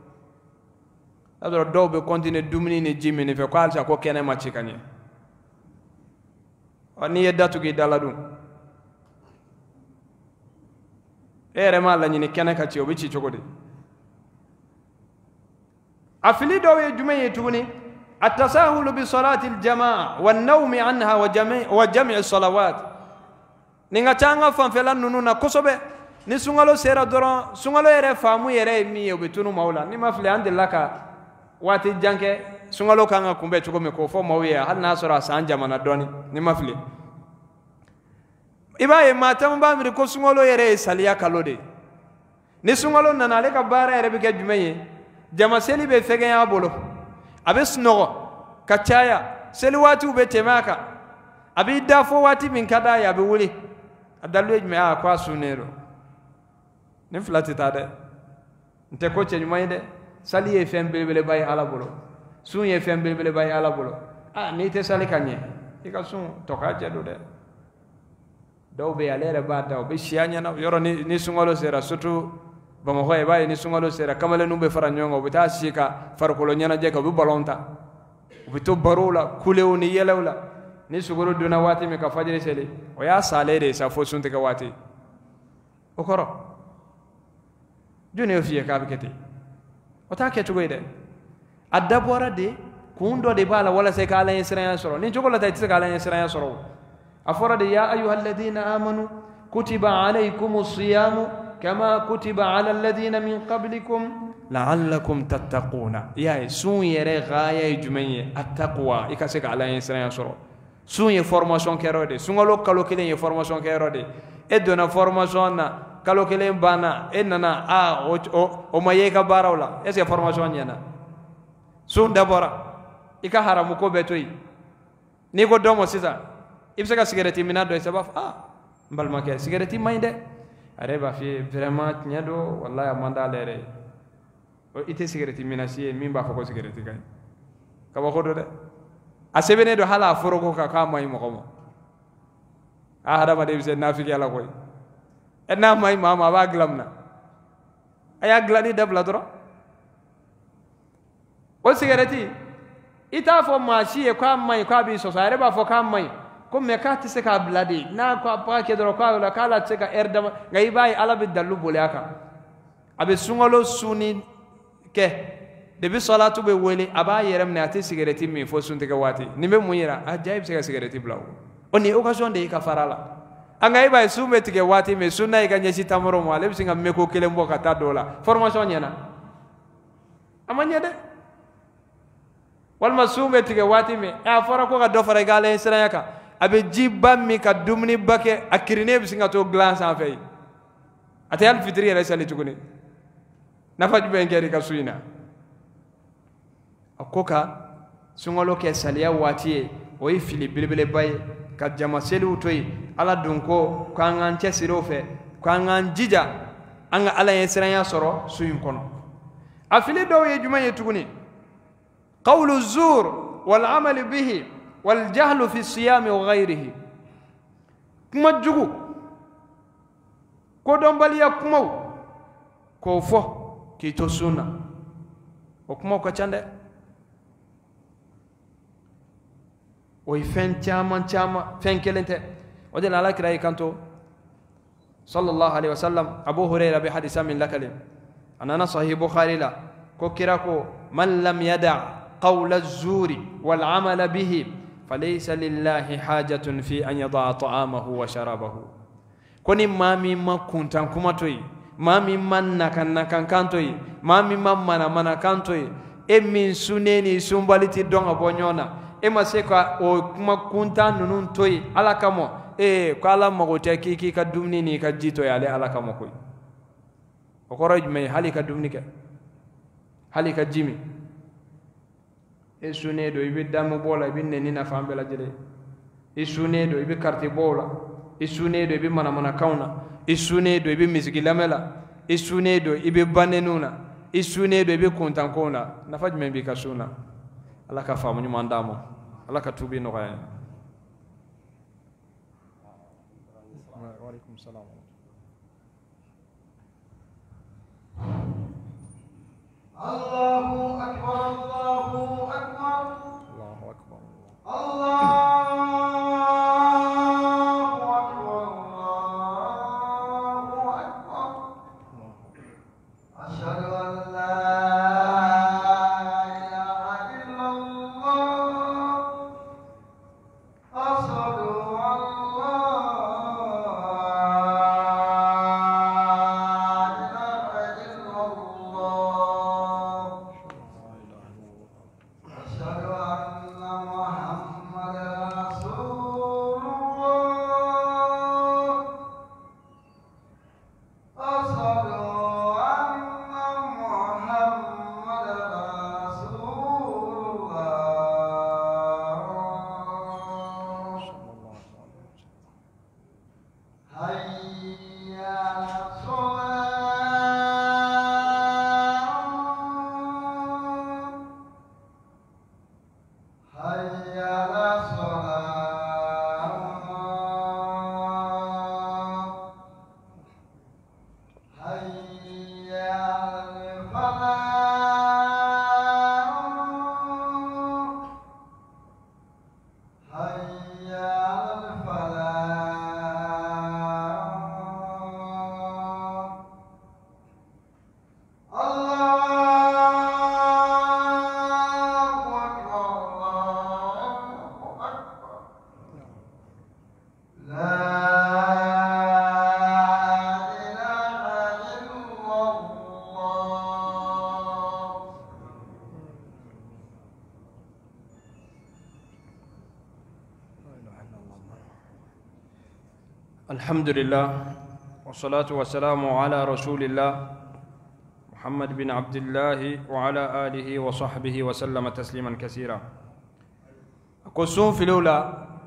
adoro dow be continue dumni ni jimi ni fe ko alsa ko kene ma cikani oni yeddatu gi dala dum ere ma la ni kene ka ci o bi ci cogode afili dow ye jume ye tuguni التساهل بصلاة الجماعة والنوم عنها وجميع وجميع الصلوات نيغا تانغا فانفلا نونونا كوسوبه ni sungalo sera doron sungalo yere famu yere mi obetunu maula ni mafle ande laka wati janke sungalo kanga kumbe chuko me ko fo mawiya hal nasara san jamana doni ni mafle ibaye matam ba mi ko sungalo yere saliya kalode ni sungalo nanale ka bara yere be ke jumeye jama seli be fege ya bolo abe snogo kachaya seli wati ube temaka abi dafo wati min kada ya be wuli adalu ejme a kwa sunero ni flati tade nte ko che nyumay de sali e fem belbele bay ala bolo sun ye fem belbele bay ala bolo ah ni te sali kanye e ka sun to ka jedo de do be alere ba daw be shianya na yoro ni ni sungolo sera sutu bama hoye bay ni sungolo sera kamale numbe fara nyongo be ta sika far ko lo nyana je ko bu balonta be to barula kulew ni yelewla ni sugoro duna wati me ka fajiri seli o ya salere sa fo sunte ka wati o koro juni ofiye ka bikete o ta ke tugoyde adabora de kundo de bala wala se ka ala yesra soro ni jogola ta tisa ka ala yesra soro afora de ya ayuha alladhina amanu kutiba alaykumus siyamu kama kutiba ala alladhina min qablikum la'allakum tattaquna ya sun yere gaya jumenye attaqwa ikase ka ala yesra soro sun ye formation kerode sungalo kalo kelen ye formation kerode e dona formation na kalo kelen bana enana a o o maye ka barawla est ce formation nyana sun dabora ika haramu ko betoyi ni ko domo sisa ibse ka cigarette mina do sabaf ah mbal ma ke cigarette mainde are ba fi vraiment nyado wallahi amanda lere o ite cigarette mina si min ba fako cigarette kay ka ba khodo de asebene do hala forogo ka ka may mo ko a hada ba de se nafiki ala koy enna may mama ba glamna aya glani dabla dro o sigareti ita fo mashi e kwa mai kwa bi so sare ba fo kam mai ko me ka ti se ka bladi na ko pa ke dro kwa la kala se ka erda ngai bai ala bi dalu bolaka abe sungolo suni ke de bi salatu be wele aba yerem na ati sigareti mi fo sunte ka wati ni be muyira ajaib se ka sigareti blaw oni occasion de ka farala anga iba sume tige wati me sunna e ganye si tamoro mo ale bisinga me ko kele mboka ta dola formation nyana amanya de wal masume tige wati me a fora ko ga do fara gale sira yaka abe jibba mi ka dumni bake akirine bisinga to glace en fay ate al fitri ya sali tuguni na faju be ngeri ka suina akoka sungolo ke salia wati o yi fili bilbele baye ka jama selu toyi ala dunko ko an ce sirofe ko an jija an ala yesranya soro suyin kono afili do ye juma yetuguni qawlu zur wal amal bihi wal jahl fi siyam wa ghayrihi kuma jugu ko don baliya kuma ko fo ki to sunna o kuma ko cande o fen chama chama fen kelente ودل على كراي كانتو صلى الله عليه وسلم أبو هريرة بحديث من لكلم أنا صحيح بخاري لا كوكراكو من لم يدع قول الزور والعمل به فليس لله حاجة في أن يضع طعامه وشرابه كوني ما مما كنت كمتوي ما مما نكن نكن كانتوي ما مما منا منا كانتوي إمين سنيني سنبالتي دون أبونيونا إما سيكا أو كما كنت ننون توي على كمو e ko ala mago te ki ki ka dumni ni ka jito yale ala ka makoy o ko raj may hali ka dumni ke hali ka jimi e sune do ibe damu bola ibe ne ni na fambe la jere e sune do ibe carte bola e sune do ibe mana mana kauna e sune do ibe misigi lamela e sune do ibe banenuna e sune do ibe kontan kona na faj men bi ka suna ala ka famu ni mandamo ala ka tubi no kay وعليكم السلام الله أكبر الله أكبر الله أكبر الله أكبر الله أكبر أشهد أن لا إله إلا الله أشهد أن الحمد لله والصلاة والسلام على رسول الله محمد بن عبد الله وعلى آله وصحبه وسلم تسليما كثيرا قصون في الأولى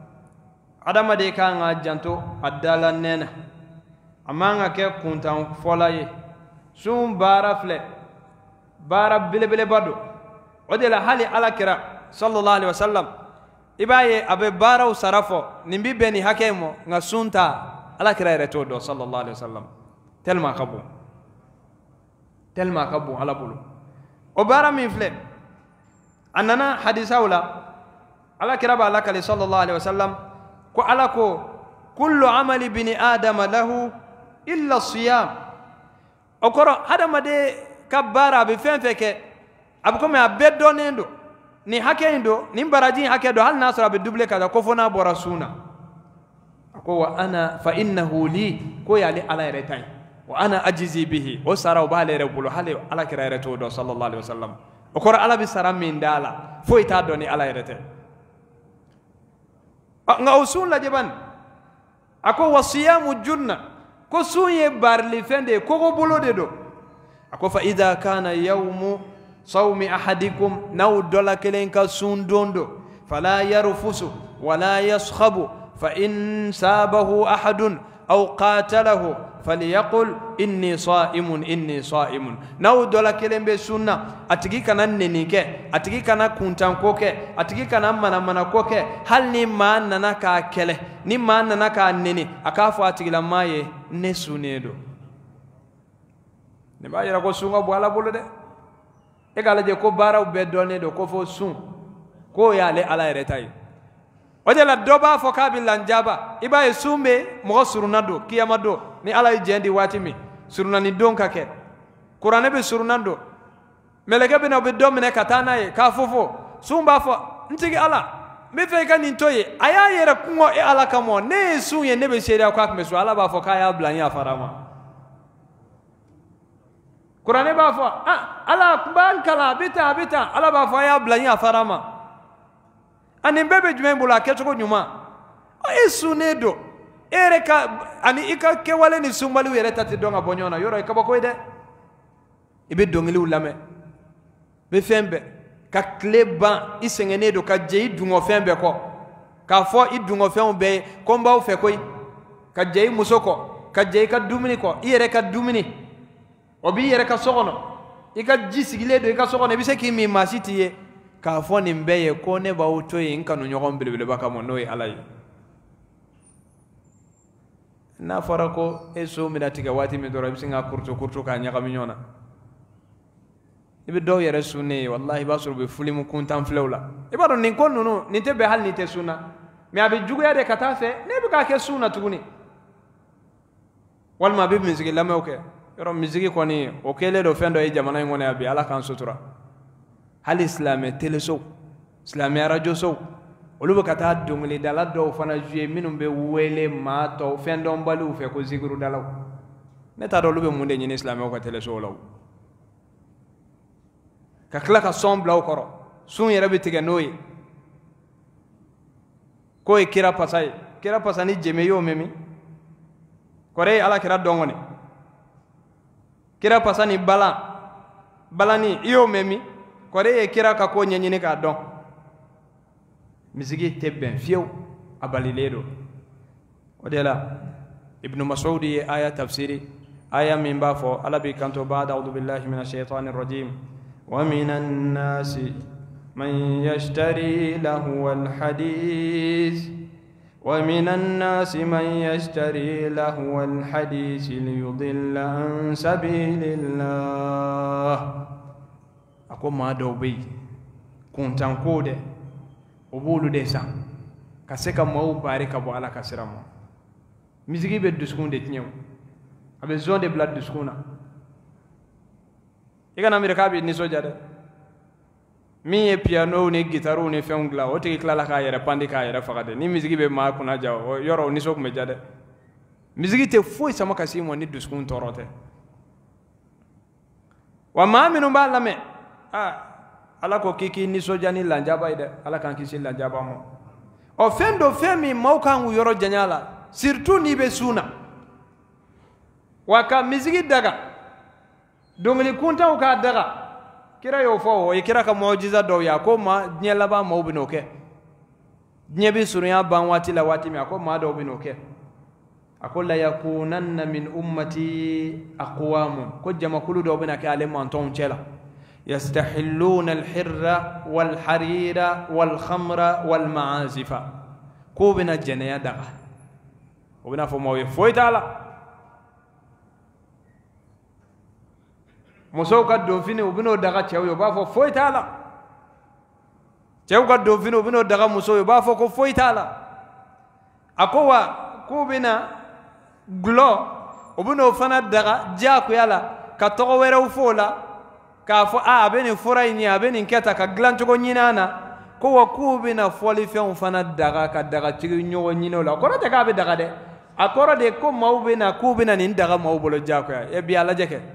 عدم ديكا نجانتو أدالا نينا أما نكي كنت فولاي سون بارا فلي بارا بلي بلي بدو ودي لحالي على كرا صلى الله عليه وسلم إباية أبي بارا وصرفو نبي بني حكيمو نسونتا على كرا رتودو صلى الله عليه وسلم تلما كبو تلما كبو على بولو وبارا من فلي أننا حديث أولى على كرب الله كلي صلى الله عليه وسلم كو على كو كل عمل بني آدم له إلا الصيام أقرأ هذا ما ده كبارة بفهم فيك أبكم أبدو نندو ni hake ndo ni mbaraji hake do hal nasra be double kada ko fona borasuna ko wa ana fa innahu li ko ya li ala retai wa ana ajizi bihi o sara o bale rebulu hale ala kira reto do sallallahu alaihi wasallam o ko ala bi sara min dala fo ita do ni ala retai nga usun la jeban ako wasiyamu junna ko sunye barli fende ko go bolode do ako fa idha kana yawmu صوم أحدكم نو دولا كلين كسون دوندو فلا يرفس ولا يصخب فإن سابه أحد أو قاتله فليقل إني صائم إني صائم نو دولا كلين بسنة أتجي كنا ننيكه أتجي كنا كونتان كوكه أتجي كنا منا منا كوكه هل نما ننا كأكله نما ننا كأنني أكافو أتجي لما يه نسونيدو نبى يراكو سونغا بوالا بولده egala je ko bara be donné do ko fo sun ko yale ala retai o de la doba fo kabila njaba iba e sumbe mo suruna do kiyama do ni ala jendi watimi suruna ni donka ke qur'ane be suruna do meleke be no be domine katana e ka fofo sumba fo ntigi ala me fe kan ntoye aya yere kungo e ala kamo ne sunye ne be sheria kwa kmeso ala ba fo kaya blanya farama Qur'ane ba fo ah ala bankala bita bita ala ba fo ya blanya farama ani bebe jume bula keto nyuma o esunedo ere ka ani ika ke wale ni sumbalu yere tati donga bonyona yoro ikaba ko ide ibe dongili ulame be fembe ka kleba isengenedo ka jei dungo fembe ko ka fo idungo fembe komba o fe koy ka jei musoko ka jei ka dumini ko ire ka dumini obi yere ka sogono ika jisigile do ika sogono bise ki mi masitiye ka foni mbeye ko ne ba utoyi nkanu nyogon bilbile baka mo noy alay na farako eso mi datiga wati mi doro bisinga kurto kurto ka nyaka mi nyona ibe do yere sunne wallahi basuru be fulimu kuntan flewla ibado nin konno no nin tebe hal ni te sunna mi abi jugu yade katafe ne be ka ke sunna tuguni wal ma be mi zigi lame okay yoro miziki koni o kele do fendo e jamana ngone abi ala kan sutura hal islam teleso islam radio so oluba kata dongli dala do fana juye minum be wele ma to fendo mbalu fe ko zikru dalaw neta do lube munde nyini islam ko teleso law ka kala ka sombla o koro sun yere be tiga noyi ko e kira pasay kira pasani jeme yo memi kore ala kira dongone kira pasani bala balani iyo memi kore e kira ka ko nyenyini ka don mizigi tebben fiyo abaliledo odela ibn mas'ud ye aya tafsiri aya min bafo ala bi kanto ba'da a'udhu billahi minash shaitanir rajim wa minan nasi man yashtari lahu al hadith ومن الناس من يشتري لهو الحديث ليضل عن سبيل الله أقول ما دوبي كنت أنقود أبولو ديسا كسيكا مو بارك أبو على كسرام مزيجي بدسكون دتنيو أبي زون دي بلاد دسكونا إذا نامي ركابي نسوجا ده mi e piano ni guitare ni fengla o te kala ka yere pandi ka yere fakade ni musique be ma kuna jaw yoro ni sok me jade musique te foi sama kasimo ni duskun torote wa ma minu ba lame ah ala ko kiki ni soja ni lanjaba ide ala kan kisi lanjaba mo o fendo femi maukan yoro janyala surtout ni be suna wa ka musique daga dongli kunta ka daga kira yo fo o kira ka mu'jiza do ya ko ma nyela ba mo binoke nyebi surunya ban wati la wati mi ko ma do binoke akol la yakunanna min ummati aqwam ko jama kulu do bina ka alim anton chela yastahilluna al-hirra wal harira wal khamra wal ma'azifa ko bina jenaya daga o bina fo mo fo itala muso ka don fini ubino daga chew yo ba fo foy tala cɛw ka don fini u bɛn'o daga muso ye u b'a fɔ ko foyi t'a la a ko wa k'u bɛna gulɔ u bɛn'o fana daga diyagoya la ka tɔgɔ wɛrɛw fɔ o la k'a fɔ a a bɛ nin fura in ye a bɛ nin kɛ tan ka dilancogo ɲini a na ko wa k'u bɛna fɔlifɛnw fana daga ka dagatigi ɲɔgɔn ɲini o la o kɔrɔ tɛ k'a bɛ daga dɛ a kɔrɔ de ko maaw bɛna k'u bɛna nin daga maaw bolo diyagoya e bi a lajɛ kɛ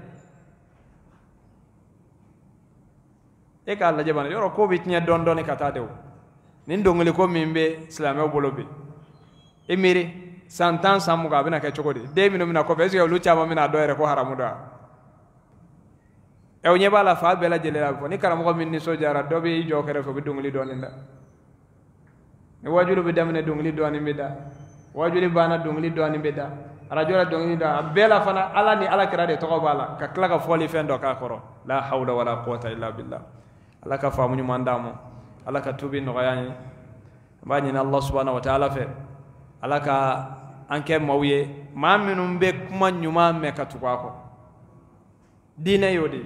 e k'a lajɛ bana yɔrɔ ko bɛ tiɲɛ dɔɔnin dɔɔnin ka taa de o nin dɔnkili ko min bɛ silamɛw bolo bi e miiri san tan san mugan a bɛna kɛ cogo di den minnu bɛna kɔfɛ est ce que olu caman bɛna dɔ yɛrɛ ko haramu dɔ ɛ o ɲɛ b'a la fa bɛɛ lajɛlen la fɔ ni karamɔgɔ min nisɔndiyara dɔ bɛ i jɔ kɛrɛfɛ o bɛ dɔnkili dɔɔnin da ni wajulu bɛ daminɛ dɔnkili dɔɔnin bɛ da wajuli banna dɔnkili dɔɔnin bɛ da arajo la dɔnkili da a bɛɛ la fana ala ni ala kira de tɔgɔ b'a la ka tila ka fɔli fɛn dɔ k'a kɔrɔ la hawla wala quwwata illa billah ala ka faamu ɲuman d'an ma ala ka tubi nɔgɔya an ye an b'a ɲini ala subhanahu wa ta'ala fɛ ala ka an kɛ maaw ye maa minnu bɛ kuma ɲuman mɛn ka tugu a kɔ diinɛ y'o de ye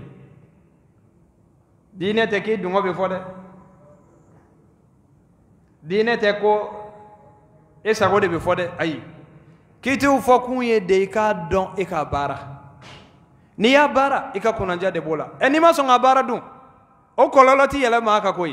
diinɛ tɛ k'i dungɔ bɛ fɔ dɛ diinɛ tɛ ko e sago de bɛ fɔ dɛ ayi k'i t'u fɔ kun ye de i k'a dɔn e k'a baara n'i y'a baara i ka kunnadiya de b'o la ɛ n'i ma sɔn ka baara dun o kɔlɔlɔ t'i yɛlɛ maa ka ko ye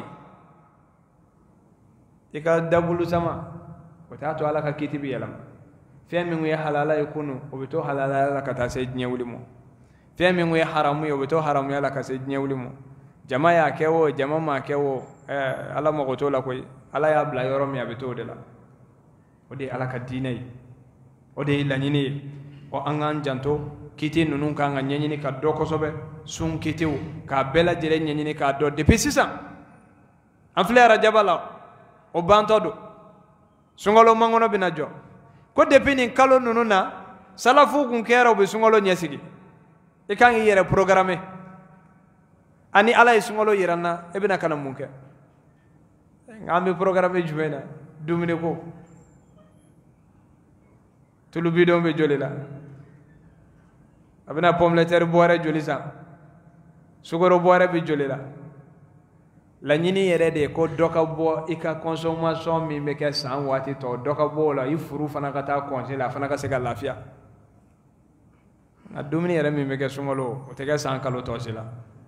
i ka dabulu sama o t'a to ala ka kiiti bɛ yɛlɛma fɛn min ye halala ye kunu o bɛ to halala la ka taa se diɲɛ wuli ma fɛn min ye haramu ye o bɛ to haramuya la ka se diɲɛ wuli ma jama y'a kɛ o jama m'a kɛ o ɛɛ ala mago t'o la koyi ala y'a bila yɔrɔ min a bɛ to o de la o de ye ala ka diinɛ ye o de ye laɲini ye ɔ an k'an janto kiiti ninnu kan ka ɲɛɲini ka dɔ kosɛbɛ sun kiitiw k'a bɛɛ lajɛlen ɲɛɲini k'a dɔn depuis sisan an filɛ arajaba la o bantɔ don sunkalo mankɔnɔ bɛna jɔ ko depuis nin kalo ninnu na salafu kun kɛra u bɛ sunkalo ɲɛsigi i kan k'i yɛrɛ programme ani ala ye sunkalo yira n na e bɛna ka na mun kɛ nka an bɛ programme jumɛn na dumuni ko tulu bidon bɛ joli la a bɛna pomme de terre bɔrɛ joli san sukaro bɔrɛ bɛ joli la laɲini yɛrɛ de ye ko dɔ ka bɔ i ka consommation min bɛ kɛ san waati tɔ dɔ ka bɔ o la i furu fana ka taa congé la a fana ka se ka lafiya nka dumuni yɛrɛ min bɛ kɛ sunkalo o tɛ kɛ san kalo tɔ si la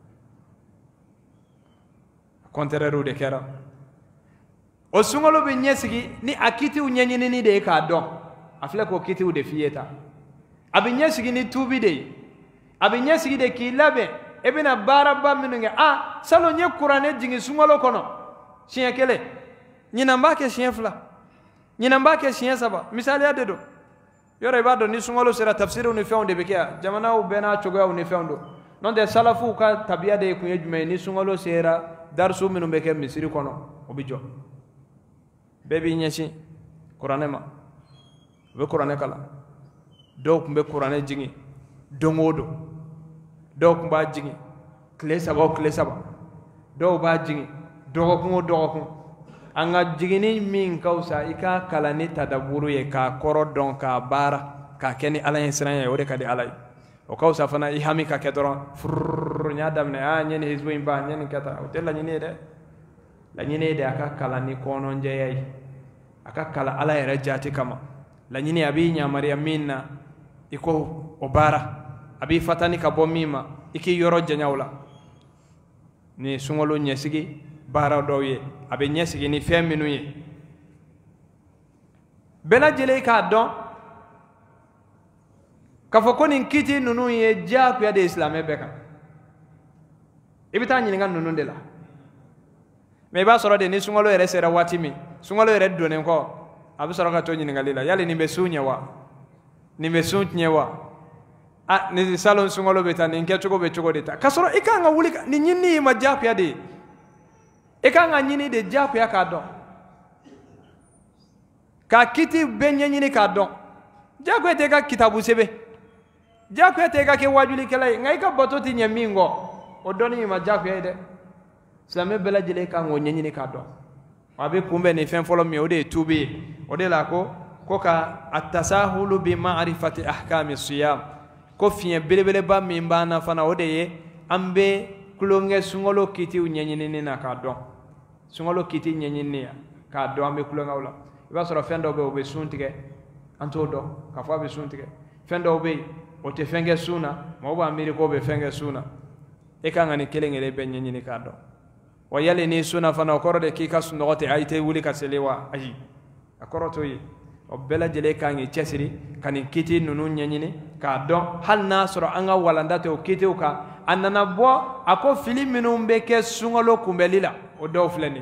contraire de kɛra o sunkalo bɛ ɲɛsigi ni a kitiw ɲɛɲinini de ye k'a dɔn a filɛ k'o kitiw de f'i ye tan a bɛ ɲɛsigi ni tuubi de ye a bɛ ɲɛsigi de k'i labɛn e bɛna baaraba minnu kɛ a salon n ye kuranɛ jigin sunkalo kɔnɔ siɲɛ kelen ɲinan b'a kɛ siɲɛ fila ɲinan b'a kɛ siɲɛ saba misaliya de don yɔrɔ i b'a dɔn ni sunkalo sera tafsiriw ni fɛnw de bɛ kɛ yan jamanaw bɛɛ n'a cogoyaw ni fɛnw don n'o tɛ salafuw ka tabiya de kun ye jumɛn ye ni sunkalo sera darisu minnu bɛ kɛ misiri kɔnɔ o bɛ jɔ bɛɛ b'i ɲɛsin kuranɛ ma u bɛ kuranɛ kalan dɔw tun bɛ kuranɛ jigin don o don dɔw tun b'a jigin tile saba o tile saba dɔw b'a jigin dɔgɔkun o dɔgɔkun an ka jiginni min ka fisa i k'a kalan ni tadaburu ye k'a kɔrɔ dɔn k'a baara k'a kɛ ni ala ye siran ye o de ka di ala ye o ka fisa fana i hami ka kɛ dɔrɔn furururu n y'a daminɛ a n ye nin hizbu in ban n ye nin kɛ tan o tɛ laɲini ye dɛ laɲini ye de a ka kalan ni kɔnɔnjɛya ye a ka kalan ala yɛrɛ jaati kama laɲini a b'i yamaruya min na i ko o baara a b'i fatani ka bɔ min ma i k'i yɔrɔ janya o la ni sunkalo ɲɛsigi baara dɔw ye a bɛ ɲɛsigi ni fɛn minnu ye bɛɛ lajɛlen k'a dɔn k'a fɔ ko nin kiti ninnu ye diyagoya de ye silamɛ bɛɛ kan i bɛ taa ɲininka ninnu de la mɛ i b'a sɔrɔ de ni sunkalo yɛrɛ sera waati min sunkalo yɛrɛ donnen kɔ a bɛ sɔrɔ ka to ɲininkali la yali nin bɛ sun ɲɛ wa nin bɛ sun tiɲɛ wa a nin salon sunkalo bɛ taa nin kɛcogo bɛ cogo de ta k'a sɔrɔ i kan ka wuli nin ɲinini y'i ma diyagoya de ye i kan ka ɲini de diyagoya k'a dɔn k'a kiti bɛɛ ɲɛɲini k'a dɔn diyagoya tɛ i ka kitabu sɛbɛn diyagoya tɛ i ka kɛ wajulikɛla ye nka i ka bato tɛ ɲɛ min kɔ o dɔnni y'i ma diyagoya ye dɛ silamɛ bɛɛ lajɛlen kan k'o ɲɛɲini k'a dɔn a bɛ kunbɛn ni fɛn fɔlɔ min ye o de ye tuubi ye o de la ko ko ka atasahulu bi ma'rifati ahkami siyam ko fiɲɛ belebeleba min b'an na fana o de ye an bɛ kulonkɛ sunkalo kitiw ɲɛɲinini na k'a dɔn sungalo kiti nyenyinia ka do ambe kulo ngawla iba soro fendo be obe suntige anto do ka fa be suntige fendo obe o te fenge suna mo ba miri ko be fenge suna e ka ngani kelengere be nyenyini ka do wa yale ni suna fana ko de ki ka sunote ayte wuli ka selewa ayi akoro to yi o bela jele kangi chesiri kani kiti nunu nyenyini ka do hal na soro anga walanda to kiti uka anana bo ako fili minum be ke sungalo kumbelila o do fleni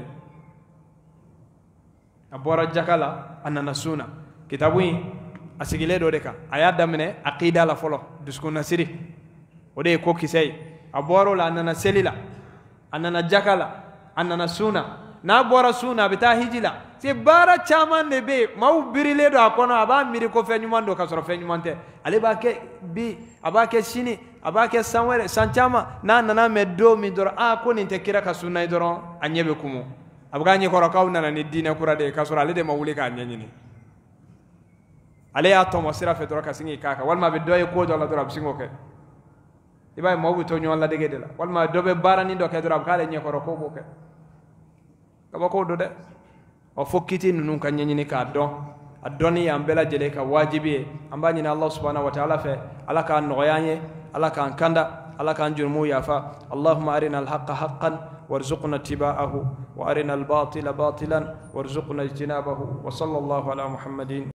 abora jakala anana suna kitabu asigile do deka aya damne aqida la folo duskuna siri o de ko kisay aboro la anana selila anana jakala anana suna na bora suna bita hijila se bara chaman ne be mau birile do akono aba miri ko fenyuman do kasoro fenyumante ale ba ke bi aba ke sini aba ke sanwere sanchama na nana meddo mi doro a ko ni te kira ka sunna doro anyebe kumu abga nyi ko rakaw nana ni dina kura de kasoro ale de mawuli ka nyanyini ale ya to mo sira fe doro ka singi kaka walma be doye ko do la doro absingo ke ibay mawbu to nyolla de gedela walma do be barani do ke doro abkale nyi ko rako bo ke kaba ko do de o fokiti nunun kan nyanyini ka do adoni ambela jele ka wajibi ambani na Allah subhanahu wa ta'ala fe alaka noyanye alaka kanda alaka jurmu yafa Allahumma arina al-haqqa haqqan warzuqna ittiba'ahu wa arina al-batila batilan warzuqna ijtinabahu wa sallallahu ala Muhammadin